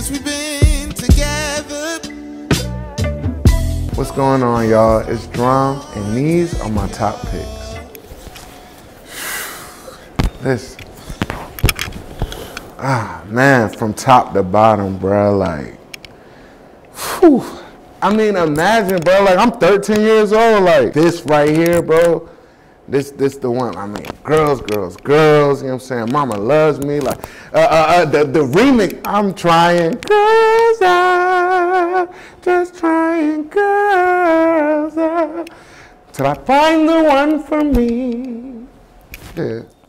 since we've been together. What's going on, y'all? It's DRAM, and these are my top picks. Listen. Man, from top to bottom, bro, like, whew. I mean, imagine, bro, like, I'm 13 years old, like, this right here, bro, this the one. I mean, girls, you know what I'm saying? Mama loves me, like, the remix, I'm trying, girls are just trying, girls are, till I find the one for me. Yeah.